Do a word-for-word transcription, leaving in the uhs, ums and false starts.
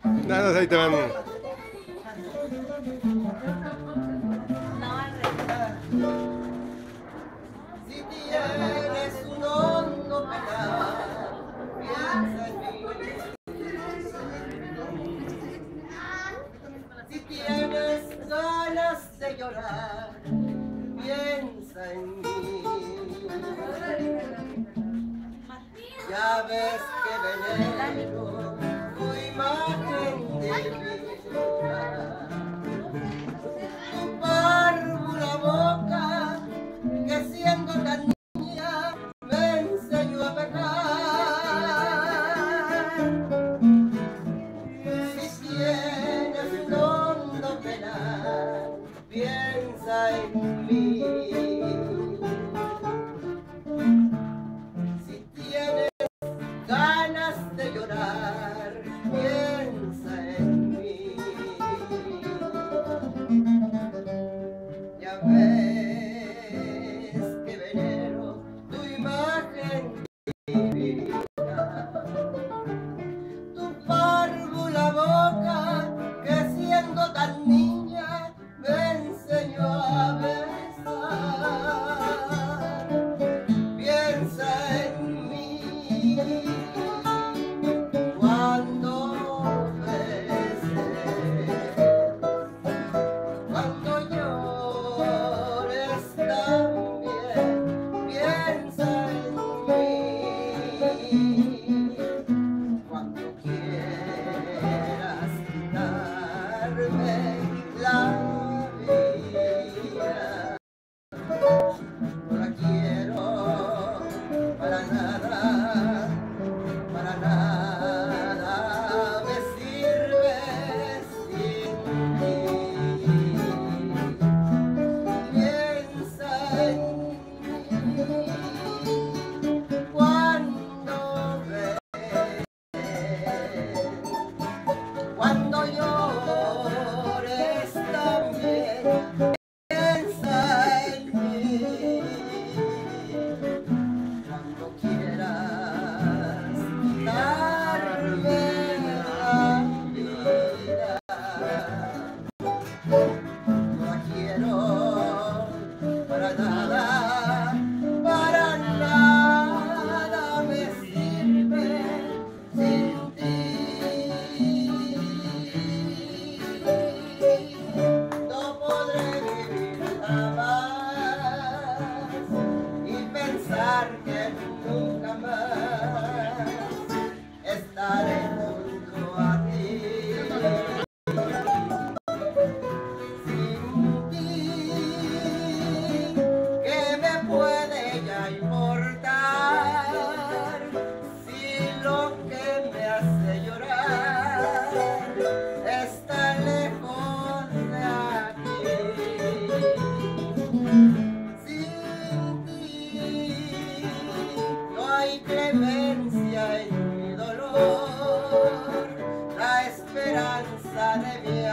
No, no, ahí te van. Si tienes un hondo penal, piensa en mí. Si tienes ganas de llorar, piensa en mí. Ya ves que venero tu imagen de vida, tu párvula boca que siendo tan niña me enseñó a pecar. Si tienes un hondo penal, piensa en mí. Si tienes ganas de llorar, piensa en mí. Ya ves que venero tu imagen divina, tu párvula boca que siendo tan niña me enseñó a besar. Piensa en mí cuando beses, cuando llores también. Piensa en mí cuando quieras quitarme la vida. No la quiero para nada, para nada me sirve sin ti. Piensa en mí cuando ves, cuando llores también. Piensa en mí cuando quieras quitarme la vida. No la quiero para nada, para nada me sirve sin ti. No podré vivir jamás y pensar que nunca más estaré junto a ti. Sin ti, ¿qué me puede ya importar? Si lo que me hace llorar está lejos de aquí. Sin ti no hay clemencia en mi dolor, la esperanza de mi